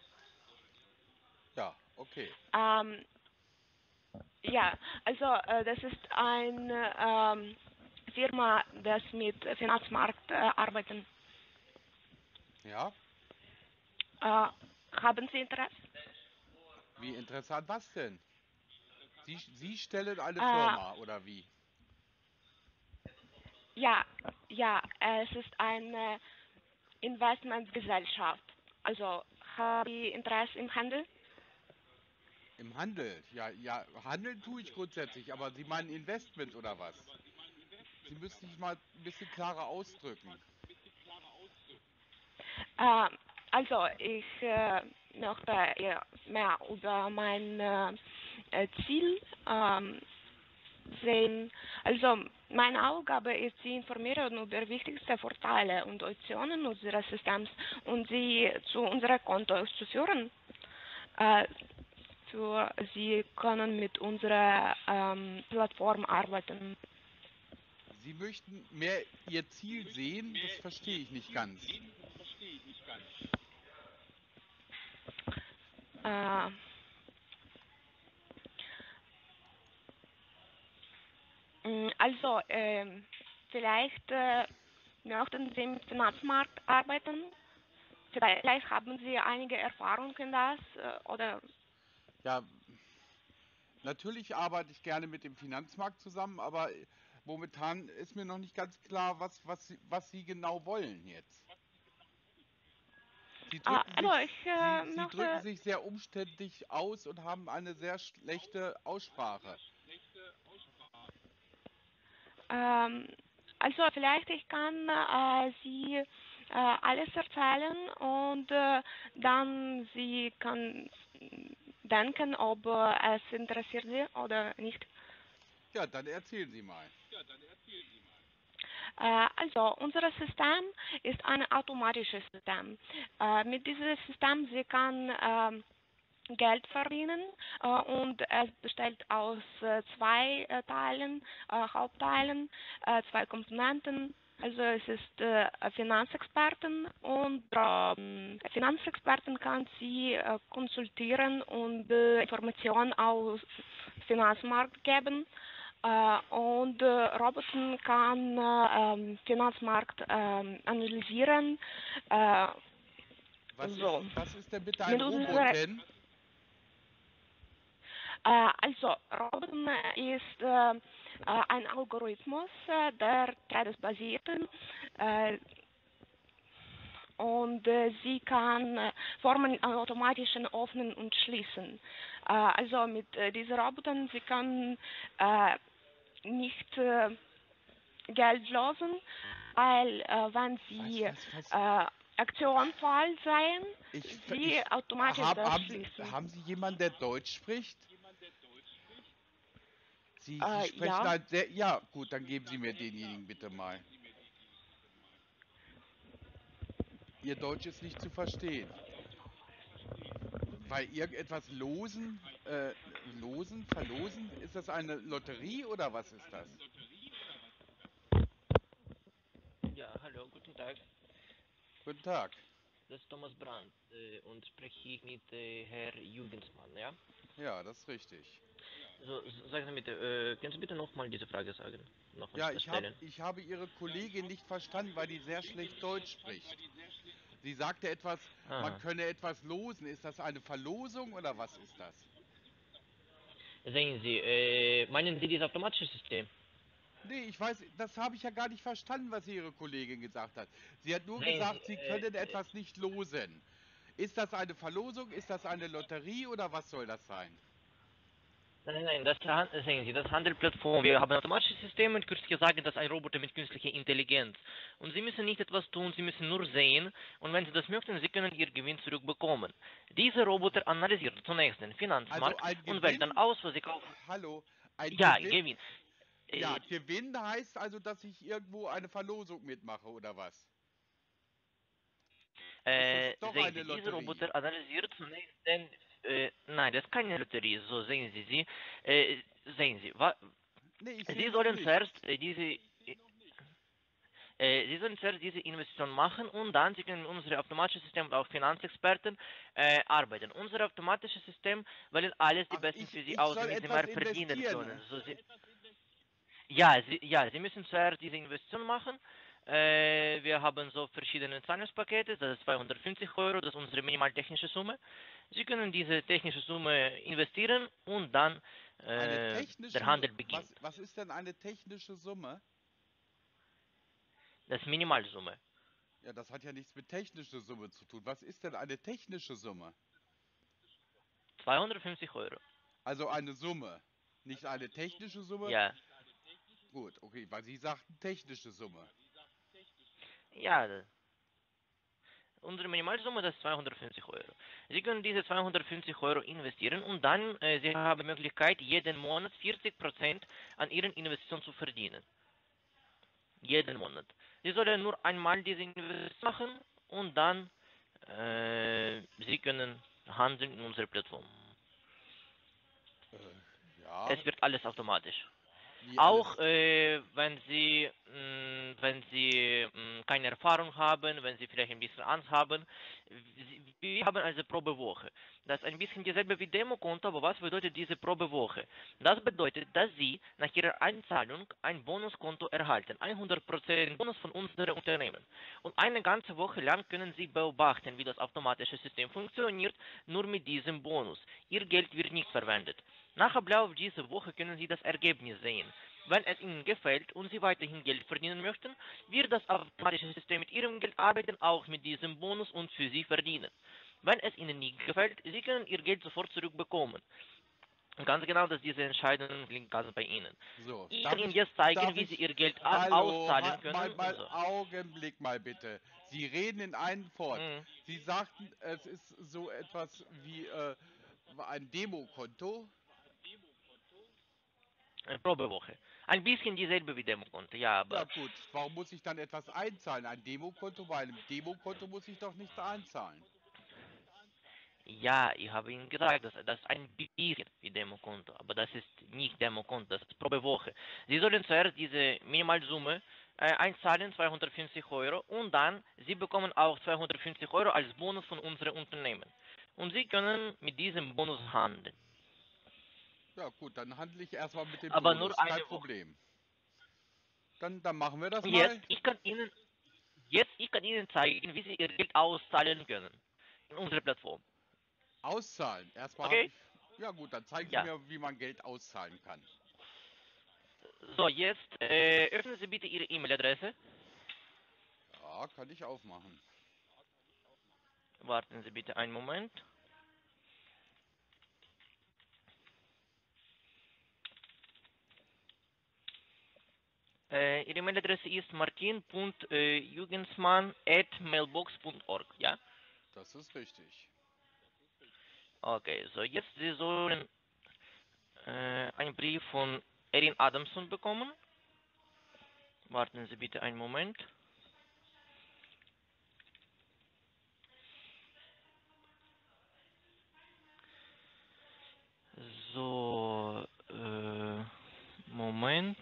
Ja, okay. Ähm, ja, also äh, das ist eine ähm, Firma, das mit Finanzmarkt äh, arbeiten. Ja? Äh, haben Sie Interesse? Wie interessant, was denn? Sie, Sie stellen eine Äh, Firma, oder wie? ja, ja, es ist eine Investmentgesellschaft. Also haben Sie Interesse im Handel? Im Handel. Ja, ja, handeln tue ich grundsätzlich, aber Sie meinen Investment oder was? Sie müssen sich mal ein bisschen klarer ausdrücken. Äh, also ich äh, möchte ja, mehr über mein äh, äh, Ziel ähm, sehen. Also meine Aufgabe ist, Sie informieren über wichtigste Vorteile und Optionen unseres Systems und Sie zu unserem Konto zu führen. Äh, für Sie können mit unserer ähm, Plattform arbeiten. Sie möchten mehr Ihr Ziel sehen? Das verstehe ich nicht ganz. Äh, mh, also, ähm, vielleicht äh, möchten Sie im Finanzmarkt arbeiten? Vielleicht haben Sie einige Erfahrung in das äh, oder Ja, natürlich arbeite ich gerne mit dem Finanzmarkt zusammen, aber momentan ist mir noch nicht ganz klar, was, was, Sie- was Sie genau wollen jetzt. Sie äh, drücken also sich, ich Sie, äh, Sie drücken möchte sich sehr umständlich aus und haben eine sehr schlechte Aussprache. ähm, also vielleicht ich kann äh, Sie äh, alles erzählen und äh, dann Sie kann denken, ob äh, es interessiert Sie oder nicht. Ja, dann erzählen Sie mal. Äh, also unser System ist ein automatisches System. Äh, mit diesem System Sie kann ähm, Geld verdienen äh, und es besteht aus äh, zwei äh, Teilen, äh, Hauptteilen, äh, zwei Komponenten. Also es ist äh, Finanzexperten und ähm, Finanzexperten kann sie äh, konsultieren und äh, Informationen aus Finanzmarkt geben. Äh, und äh, Roboter kann äh, ähm, Finanzmarkt ähm, analysieren. Äh, Was ist, so. was ist denn bitte ein Mit unserer Roboter? Äh, also, Roboter ist äh, äh, ein Algorithmus, äh, der Threads-basiert äh, und äh, sie kann äh, Formen automatisch öffnen und schließen. Äh, also mit äh, diesen Robotern, sie können äh, nicht äh, Geld losen, weil äh, wenn Was, sie was, was? äh, Aktionfall seien, Ich, ver- sie ich, automatisch hab, das haben, Sie, schließen. haben Sie jemanden, der Deutsch spricht? Sie, Sie Äh, sprechen ja. halt sehr. Ja, gut, dann geben Sie mir denjenigen bitte mal. Ihr Deutsch ist nicht zu verstehen. Weil irgendetwas losen, äh, losen, verlosen, ist das eine Lotterie oder was ist das? Ja, hallo, guten Tag. Guten Tag. Das ist Thomas Brandt äh, und spreche ich mit äh, Herr Jugensmann, ja? Ja, das ist richtig. So, s- sagen Sie bitte, äh, können Sie bitte nochmal diese Frage sagen? Nochmal Ja, ich, hab, stellen? ich habe Ihre Kollegin nicht verstanden, weil die sehr schlecht Deutsch spricht. Sie sagte etwas, man Aha. könne etwas losen. Ist das eine Verlosung oder was ist das? Sehen Sie, äh, meinen Sie dieses automatische System? Nee, ich weiß, das habe ich ja gar nicht verstanden, was Ihre Kollegin gesagt hat. Sie hat nur Sehen Sie, gesagt, Sie äh, können äh, etwas nicht losen. Ist das eine Verlosung? Ist das eine Lotterie oder was soll das sein? nein, nein, nein, das Han- sehen Sie, das Handelsplattform. Wir haben ein automatisches System und kurz gesagt, das ist ein Roboter mit künstlicher Intelligenz. Und Sie müssen nicht etwas tun, Sie müssen nur sehen und wenn Sie das möchten, Sie können Ihr Gewinn zurückbekommen. Dieser Roboter analysiert zunächst den Also Finanzmarkt ein und wählt dann Gewinn, aus, was Sie kaufen. hallo, ein Ja, Gewinn, Gewinn. ja, Äh, Gewinn heißt also, dass ich irgendwo eine Verlosung mitmache oder was? Ist das äh, doch sehen eine Sie, dieser Lotterie? Roboter analysiert zunächst den, äh, nein, das ist keine Lotterie, so sehen Sie sie, äh, sehen Sie, wa, Nee, ich sehe Sie noch sollen zuerst nichts. äh, diese, äh, Sie sollen zuerst diese Investition machen und dann Sie können in unserem automatischen System und auch Finanzexperten äh, arbeiten. Unser automatisches System wählen alles die Ach, Besten ich, für Sie ich aus, soll damit Sie etwas mehr verdienen investieren. können. So, Sie, ja, Sie, ja, Sie müssen zuerst diese Investition machen. Äh, wir haben so verschiedene Zahlungspakete, das ist zweihundertfünfzig Euro, das ist unsere minimal technische Summe. Sie können diese technische Summe investieren und dann Eine äh, der technische, Su- Handel beginnt. was, was ist denn eine technische Summe? Das ist Minimalsumme. Ja, das hat ja nichts mit technischer Summe zu tun. Was ist denn eine technische Summe? zweihundertfünfzig Euro. Also eine Summe, nicht eine technische Summe. Ja, Gut, okay, weil Sie sagten technische Summe. ja, unsere Minimalsumme das ist zweihundertfünfzig Euro. Sie können diese zweihundertfünfzig Euro investieren und dann äh, Sie haben die Möglichkeit, jeden Monat vierzig Prozent an Ihren Investitionen zu verdienen. Jeden Monat. Sie sollen nur einmal diese Investition machen und dann äh, Sie können handeln in unserer Plattform. Äh, ja, Es wird alles automatisch. wie Auch alles. äh, wenn Sie, mh, wenn Sie mh, keine Erfahrung haben, wenn Sie vielleicht ein bisschen Angst haben, Sie- wir haben also Probewoche. Das ist ein bisschen dieselbe wie Demokonto, aber was bedeutet diese Probewoche? Das bedeutet, dass Sie nach Ihrer Einzahlung ein Bonuskonto erhalten, hundert Prozent Bonus von unserem Unternehmen. Und eine ganze Woche lang können Sie beobachten, wie das automatische System funktioniert, nur mit diesem Bonus. Ihr Geld wird nicht verwendet. Nach Ablauf dieser Woche können Sie das Ergebnis sehen. Wenn es Ihnen gefällt und Sie weiterhin Geld verdienen möchten, wird das automatische System mit Ihrem Geld arbeiten, auch mit diesem Bonus und für Sie verdienen. Wenn es Ihnen nicht gefällt, Sie können Ihr Geld sofort zurückbekommen. Und ganz genau, dass diese Entscheidung liegt ganz bei Ihnen. So, Ich kann darf Ihnen ich, jetzt zeigen, darf wie Sie ich, Ihr Geld hallo, auszahlen ha, mal, können und mal, so. Augenblick mal bitte. Sie reden in einen fort. Mhm. Sie sagten, es ist so etwas wie äh, ein Demokonto. Eine Probewoche. Ein bisschen dieselbe wie Demokonto, ja, Ja aber gut, warum muss ich dann etwas einzahlen? Ein Demokonto? Bei einem Demokonto muss ich doch nichts einzahlen. ja, ich habe Ihnen gesagt, dass das ist ein bisschen wie Demokonto, aber das ist nicht Demokonto, das ist Probewoche. Sie sollen zuerst diese Minimalsumme äh, einzahlen, zweihundertfünfzig Euro, und dann Sie bekommen auch zweihundertfünfzig Euro als Bonus von unserem Unternehmen. Und Sie können mit diesem Bonus handeln. Ja gut, dann handle ich erstmal mit dem Aber nur Bonus, kein eine Woche. Problem. Dann, dann machen wir das Und jetzt, mal. ich kann Ihnen, jetzt, ich kann Ihnen zeigen, wie Sie Ihr Geld auszahlen können. In unserer Plattform. Auszahlen. Erstmal habe Okay? ich. Ja gut, dann zeigen Sie Ja. mir, wie man Geld auszahlen kann. So, jetzt äh, öffnen Sie bitte Ihre E-Mail-Adresse. Ja, kann ich aufmachen. Warten Sie bitte einen Moment. Äh, Ihre E-Mail-Adresse ist martin.jugensmann at mailbox punkt org, ja? Das ist richtig. Okay, so jetzt Sie sollen äh, einen Brief von Erin Adamson bekommen. Warten Sie bitte einen Moment. So, äh, Moment.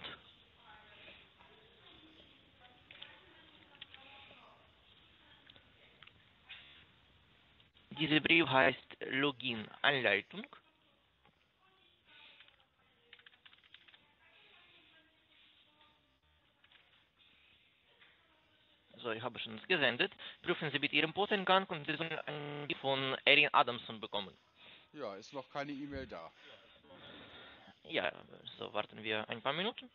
Dieser Brief heißt Login-Anleitung. So, ich habe schon gesendet. Prüfen Sie bitte Ihren Posteingang und Sie sollen einen Brief von Erin Adamson bekommen. Ja, ist noch keine E-Mail da. Ja, so warten wir ein paar Minuten.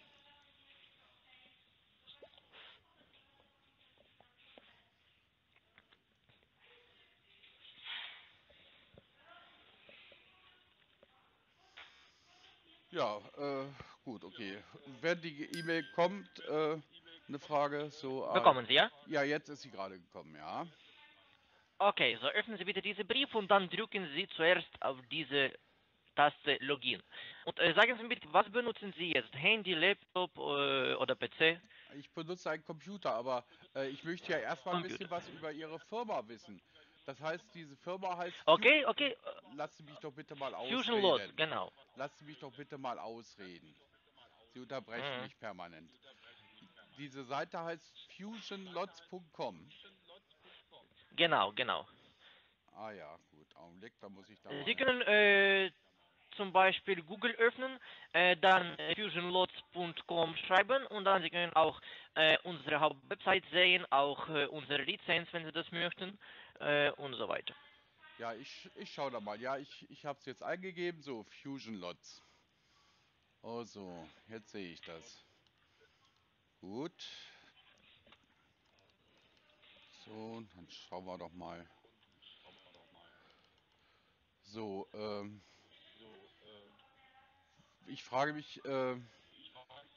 Ja, äh, gut, okay. Wenn die E-Mail kommt, äh, eine Frage, so, äh, Bekommen Sie, ja? ja, jetzt ist sie gerade gekommen, ja. Okay, so öffnen Sie bitte diesen Brief und dann drücken Sie zuerst auf diese Taste Login. Und äh, sagen Sie mir bitte, was benutzen Sie jetzt? Handy, Laptop äh, oder P C? Ich benutze einen Computer, aber äh, ich möchte ja erstmal ein Computer. bisschen was über Ihre Firma wissen. Das heißt, diese Firma heißt Fu Okay, okay. äh, Lassen Sie mich doch bitte mal Fusion Lots, ausreden. genau. Lassen Sie mich doch bitte mal ausreden. Sie unterbrechen Mhm. mich permanent. Diese Seite heißt fusionlots punkt com. Genau, genau. Ah ja, gut. Augenblick, da muss ich da Sie mal. können äh, zum Beispiel Google öffnen, äh, dann äh, fusionlots punkt com schreiben und dann Sie können auch äh, unsere Hauptwebsite sehen, auch äh, unsere Lizenz, wenn Sie das möchten äh, und so weiter. Ja, ich, ich schaue da mal. Ja, ich, ich habe es jetzt eingegeben. So, Fusionlots. Oh so, jetzt sehe ich das. Gut. So, dann schauen wir doch mal. So, ähm, ich frage mich, äh,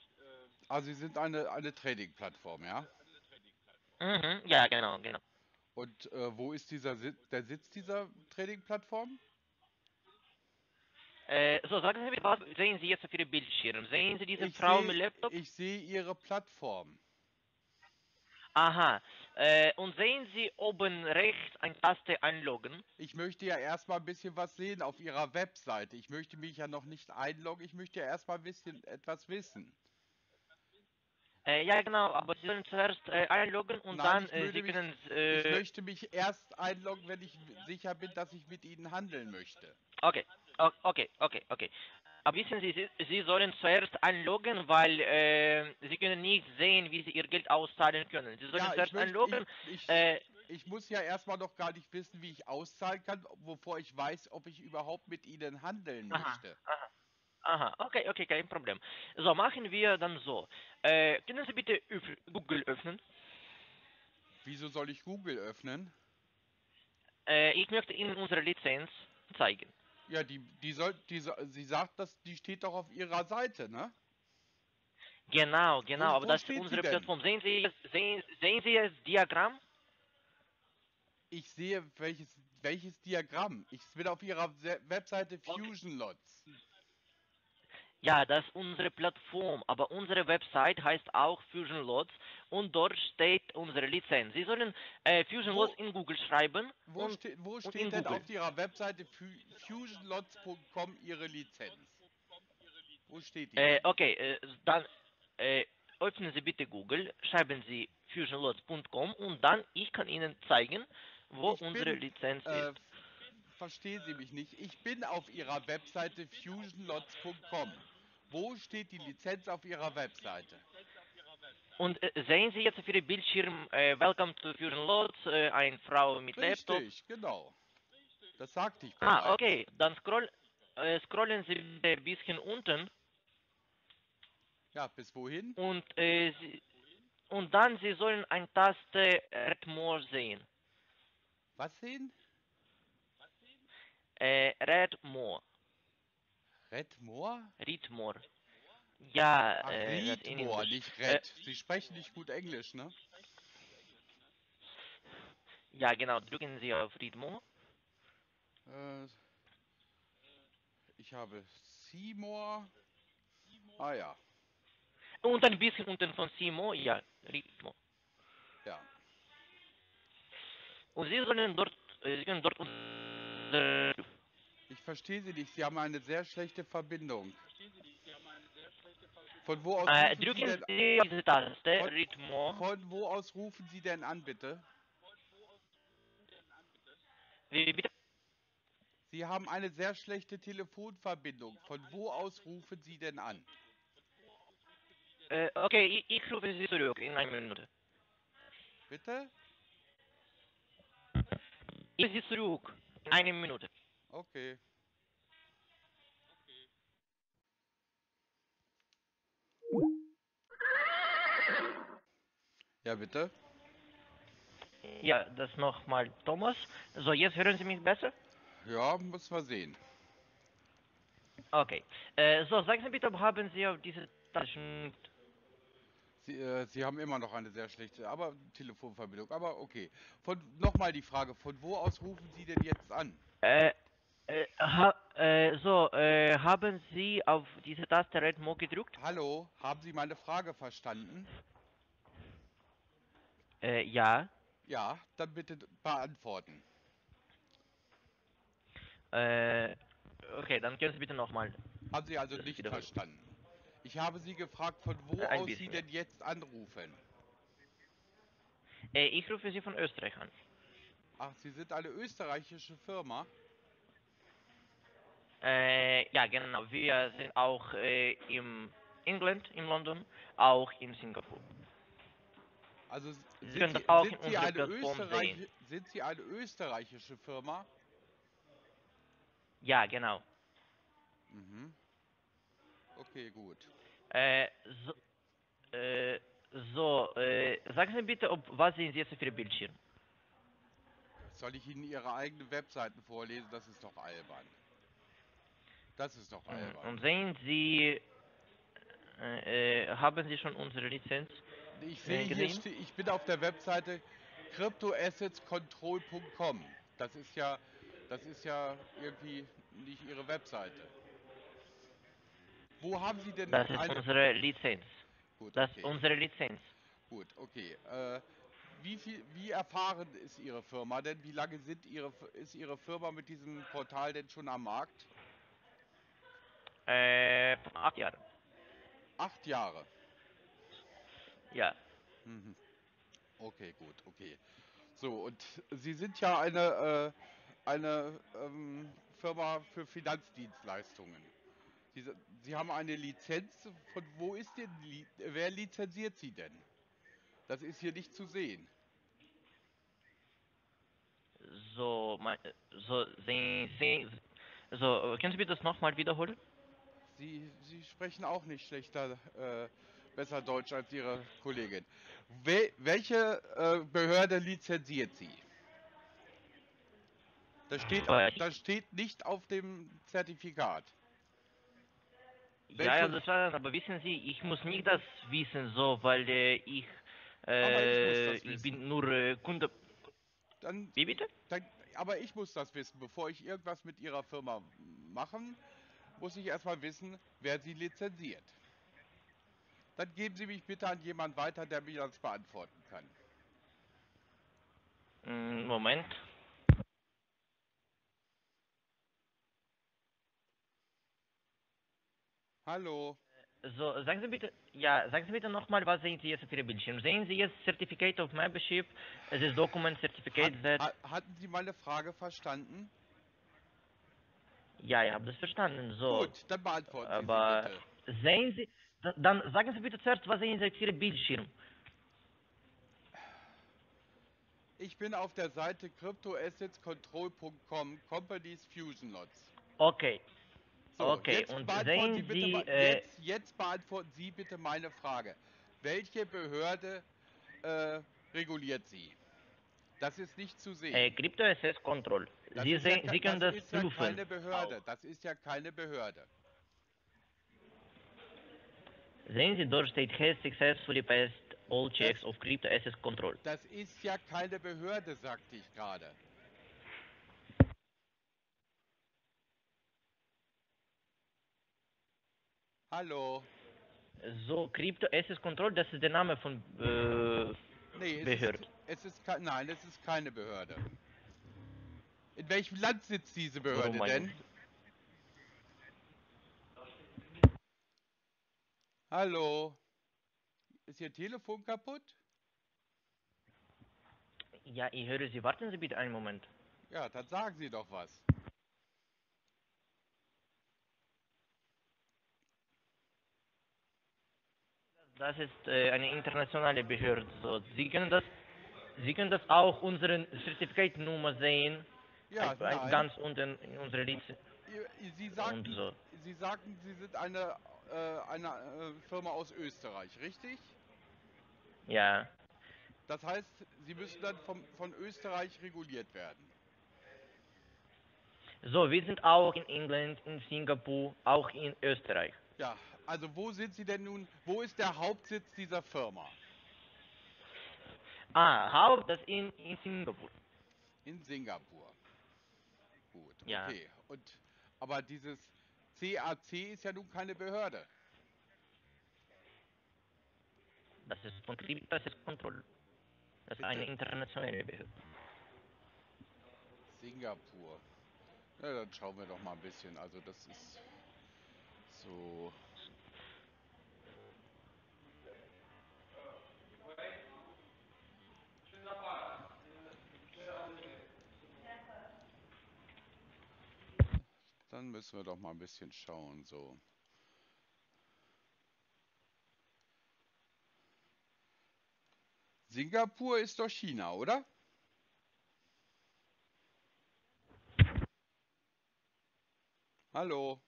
also Sie sind eine, eine Trading-Plattform, ja? Mhm, ja, genau, genau. Und äh, wo ist dieser Sitz, der Sitz dieser Trading-Plattform? Äh, so, sagen Sie mir, was sehen Sie jetzt auf Ihrem Bildschirm? Sehen Sie diese Ich Frau mit sehe, Laptop? ich sehe Ihre Plattform. Aha. Äh, und sehen Sie oben rechts eine Taste einloggen? Ich möchte ja erstmal ein bisschen was sehen auf Ihrer Webseite. Ich möchte mich ja noch nicht einloggen, ich möchte ja erstmal ein bisschen etwas wissen. Äh, ja, genau, aber Sie sollen zuerst äh, einloggen und Nein, dann, ich äh, möchte Sie mich, können, ich äh, möchte mich erst einloggen, wenn ich sicher bin, dass ich mit Ihnen handeln möchte. okay, o- okay, okay, okay. Aber wissen Sie, Sie, Sie sollen zuerst einloggen, weil äh, Sie können nicht sehen, wie Sie Ihr Geld auszahlen können. Sie sollen Ja, ich zuerst möchte, ich, einloggen. ich, Äh, ich muss ja erstmal noch gar nicht wissen, wie ich auszahlen kann, bevor ich weiß, ob ich überhaupt mit Ihnen handeln aha, möchte. aha, aha, okay, okay, kein Problem. So, machen wir dann so. Äh, können Sie bitte öff Google öffnen? Wieso soll ich Google öffnen? Äh, ich möchte Ihnen unsere Lizenz zeigen. Ja, die, die soll, die, so- sie sagt, dass die steht doch auf Ihrer Seite, ne? Genau, Wo, genau, aber wo das ist steht sie unsere denn? Plattform. Sehen Sie, sehen, sehen Sie das Diagramm? Ich sehe welches, welches Diagramm. Ich bin auf Ihrer Se- Webseite Okay. Fusion Lots. Ja, das ist unsere Plattform, aber unsere Website heißt auch Fusion Lots und dort steht unsere Lizenz. Sie sollen äh, Fusion Lots Wo, in Google schreiben wo, und, ste wo und steht in denn Google. auf Ihrer Webseite fu fusion lots punkt com Ihre Lizenz? Wo steht die Äh, denn? okay, äh, dann äh, öffnen Sie bitte Google, schreiben Sie fusion lots punkt com und dann ich kann Ihnen zeigen, wo Ich unsere bin, Lizenz äh, ist. verstehen Sie mich nicht, ich bin auf Ihrer Webseite fusion lots punkt com. Wo steht die Lizenz auf Ihrer Webseite? Und äh, sehen Sie jetzt auf Ihrem Bildschirm äh, Welcome to Fusion Lots, äh, eine Frau mit Laptop. Richtig, genau. Das sagte ich Ah, bereits. okay, dann scroll, äh, scrollen Sie bitte ein bisschen unten Ja, bis wohin? und, äh, Sie, und dann Sie sollen eine Taste Red More sehen. Was sehen? Äh, Red More, Red More? Read More. Ja, Ach, äh, das Read in More, Englisch. nicht Äh, Red. Sie sprechen nicht gut Englisch, ne? ja, genau, drücken Sie auf Read More. Äh, ich habe Seymour. Ah ja, Und ein bisschen unten von Simo, ja, Read More. ja. Und Sie sollen dort, äh, Sie können dort unsere Ich verstehe Sie nicht. Sie haben eine sehr schlechte Verbindung. Von wo aus Äh, rufen Sie drücken denn Sie diese Taste, von, Read More. von wo aus rufen Sie denn an, bitte? Wie bitte? Sie haben eine sehr schlechte Telefonverbindung. Von wo aus rufen Sie denn an? Äh, okay, ich, ich rufe Sie zurück in einer Minute. Bitte? Ich rufe Sie zurück in einer Minute. Okay. Ja, bitte? Ja, das nochmal Thomas. So, jetzt hören Sie mich besser? Ja, muss man sehen. Okay. Äh, so, sagen Sie bitte, haben Sie auf diese Taschen... Sie, äh, Sie haben immer noch eine sehr schlechte aber Telefonverbindung. Aber okay. Von nochmal die Frage, von wo aus rufen Sie denn jetzt an? Äh, äh, ha, äh, so, äh, haben Sie auf diese Taste Red More gedrückt? Hallo, haben Sie meine Frage verstanden? Äh, ja. Ja, dann bitte beantworten. Äh, okay, dann können Sie bitte nochmal Haben Sie also das nicht wiederholen. verstanden. Ich habe Sie gefragt, von Äh, wo ein aus Sie bisschen, ja. denn jetzt anrufen. Äh, ich rufe Sie von Österreich an. Ach, Sie sind eine österreichische Firma? Äh, ja, genau. Wir sind auch äh, im England, in London, auch in Singapur. Also s- Sie sind können Sie, das auch in sind Sie unserer eine Plattform sehen. Österreich, sind Sie eine österreichische Firma? Ja, genau. Mhm. Okay, gut. Äh, so, äh, so äh, sagen Sie bitte, ob, was sehen Sie jetzt auf Ihrem Bildschirm? Soll ich Ihnen Ihre eigenen Webseiten vorlesen? Das ist doch albern. Das ist doch Mhm. albern. Und sehen Sie, äh, äh, haben Sie schon unsere Lizenz Ich äh, sehe hier, gesehen? ste- ich bin auf der Webseite cryptoassetscontrol punkt com. Das ist ja, das ist ja irgendwie nicht Ihre Webseite. Wo haben Sie denn Das ist eine... unsere Lizenz. Gut, Das ist okay. unsere Lizenz. Gut, okay. Äh, wie viel, wie erfahren ist Ihre Firma denn? Wie lange sind Ihre, ist Ihre Firma mit diesem Portal denn schon am Markt? Äh, acht Jahre. Acht Jahre. Ja. Mhm. Okay, gut, okay. So, und Sie sind ja eine, äh, eine ähm, Firma für Finanzdienstleistungen. Sie, s- Sie haben eine Lizenz. Von wo ist denn, die Li- wer lizenziert Sie denn? Das ist hier nicht zu sehen. So, mein, so, Sie, Sie, so, können Sie bitte das nochmal wiederholen? Sie, Sie sprechen auch nicht schlechter, äh, besser Deutsch als Ihre Kollegin. Wel welche äh, Behörde lizenziert Sie? Das steht, Weil, das steht nicht auf dem Zertifikat. ja, ja, Welche? das war, aber wissen Sie, ich muss nicht das wissen, so, weil äh, ich, Aber ich muss äh, das ich wissen. bin nur äh, Kunde. Dann, Wie bitte? dann, aber ich muss das wissen. Bevor ich irgendwas mit Ihrer Firma machen, muss ich erstmal wissen, wer Sie lizenziert. Dann geben Sie mich bitte an jemanden weiter, der mir das beantworten kann. Mm, Moment. Hallo? So, sagen Sie bitte, ja, sagen Sie bitte nochmal, was sehen Sie jetzt auf Ihrem Bildschirm? Sehen Sie jetzt Certificate of Membership, es ist Document Hat, Certificate Z. ha, hatten Sie meine Frage verstanden? Ja, ich habe das verstanden, so. Gut, dann beantworten Sie sie Aber bitte. sehen Sie, da- dann sagen Sie bitte zuerst, was sehen Sie auf Ihrem Bildschirm? Ich bin auf der Seite cryptoassetscontrol punkt com, Companies Fusion Lots. Okay, So, okay, jetzt und beantworten Sie sehen bitte Sie, mal, äh, jetzt, jetzt beantworten Sie bitte meine Frage. Welche Behörde äh, reguliert Sie? Das ist nicht zu äh, sehen. Crypto Access Control. Das Sie ist ja, sehen, ke- Sie können das das ist ja prüfen. keine Auch. Behörde. Das ist ja keine Behörde. Sehen Sie, dort steht has successfully passed all Das, checks of Crypto Access Control. das ist ja keine Behörde, sagte ich gerade. Hallo? So, Crypto Access Control, das ist der Name von äh, Nee, es ist, Behörde. es ist, ke- nein, es ist keine Behörde. In welchem Land sitzt diese Behörde Rumänien. denn? Hallo? Ist Ihr Telefon kaputt? Ja, ich höre Sie. Warten Sie bitte einen Moment. Ja, dann sagen Sie doch was. Das ist äh, eine internationale Behörde. So, Sie können das, Sie können das auch unsere Zertifikatnummer sehen, Ja, ein, ein, nein. ganz unten in unserer Liste Ihr- Sie und sagten, so. Sie sagten, Sie sind eine, äh, eine äh, Firma aus Österreich, richtig? Ja. Das heißt, Sie müssen dann vom, von Österreich reguliert werden. So, wir sind auch in England, in Singapur, auch in Österreich. Ja, also wo sind Sie denn nun, wo ist der Hauptsitz dieser Firma? Ah, Haupt, das in, in Singapur. In Singapur. Gut, Ja, okay. Und aber dieses C A C ist ja nun keine Behörde. das ist von Crypto Access Control. Das ist eine Bitte? internationale Behörde. Singapur. Na, dann schauen wir doch mal ein bisschen. Also das ist so. Dann müssen wir doch mal ein bisschen schauen. So. Singapur ist doch China, oder? Hallo.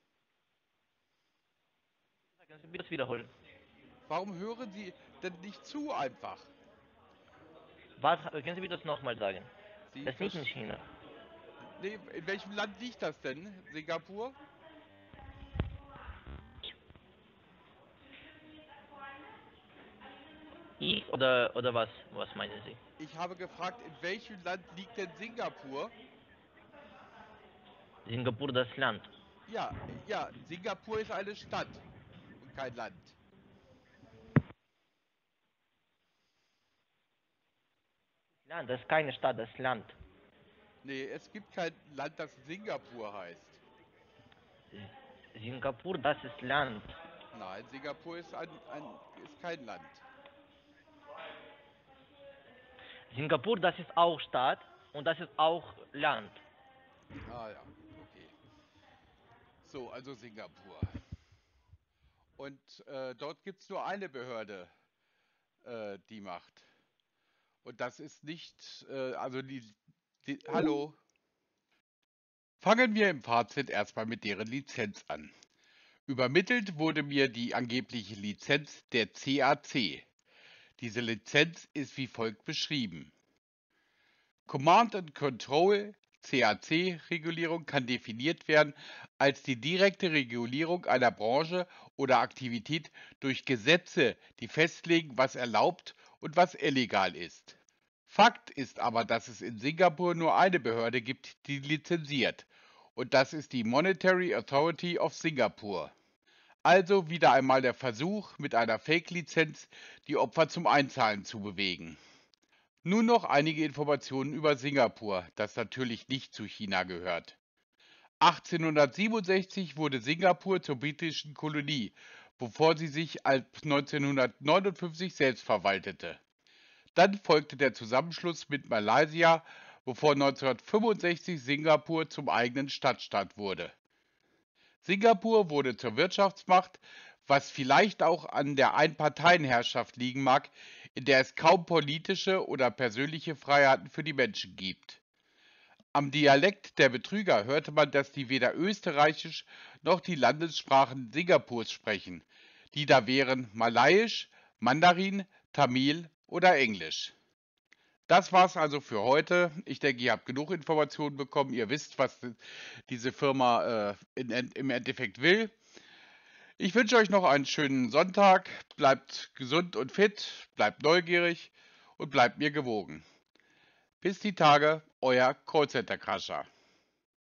Können Sie bitte das wiederholen? Warum hören Sie denn nicht zu einfach? Was, können Sie bitte das nochmal sagen? Sie Das ist nicht in versch- China. Nee, in welchem Land liegt das denn? Singapur? Ich oder, oder was? Was meinen Sie? Ich habe gefragt, in welchem Land liegt denn Singapur? Singapur, das Land. Ja, ja, Singapur ist eine Stadt und kein Land. Land, das ist keine Stadt, das ist Land. Nee, es gibt kein Land, das Singapur heißt. Singapur, das ist Land. Nein, Singapur ist, ein, ein, ist kein Land. Singapur, das ist auch Stadt und das ist auch Land. Ah ja, okay. So, also Singapur. Und äh, dort gibt es nur eine Behörde, äh, die macht. Und das ist nicht, äh, also die, die, hallo. Fangen wir im Fazit erstmal mit deren Lizenz an. Übermittelt wurde mir die angebliche Lizenz der C A C. Diese Lizenz ist wie folgt beschrieben. Command and Control C A C-Regulierung kann definiert werden als die direkte Regulierung einer Branche oder Aktivität durch Gesetze, die festlegen, was erlaubt und was illegal ist. Fakt ist aber, dass es in Singapur nur eine Behörde gibt, die lizenziert, und das ist die Monetary Authority of Singapore. Also wieder einmal der Versuch, mit einer Fake-Lizenz die Opfer zum Einzahlen zu bewegen. Nun noch einige Informationen über Singapur, das natürlich nicht zu China gehört. achtzehnhundertsiebenundsechzig wurde Singapur zur britischen Kolonie, bevor sie sich ab neunzehnhundertneunundfünfzig selbst verwaltete. Dann folgte der Zusammenschluss mit Malaysia, bevor neunzehnhundertfünfundsechzig Singapur zum eigenen Stadtstaat wurde. Singapur wurde zur Wirtschaftsmacht, was vielleicht auch an der Einparteienherrschaft liegen mag, in der es kaum politische oder persönliche Freiheiten für die Menschen gibt. Am Dialekt der Betrüger hörte man, dass die weder Österreichisch noch die Landessprachen Singapurs sprechen, die da wären Malayisch, Mandarin, Tamil oder Englisch. Das war's also für heute. Ich denke, ihr habt genug Informationen bekommen. Ihr wisst, was diese Firma äh, in, im Endeffekt will. Ich wünsche euch noch einen schönen Sonntag. Bleibt gesund und fit, bleibt neugierig und bleibt mir gewogen. Bis die Tage, euer Callcenter Crusher.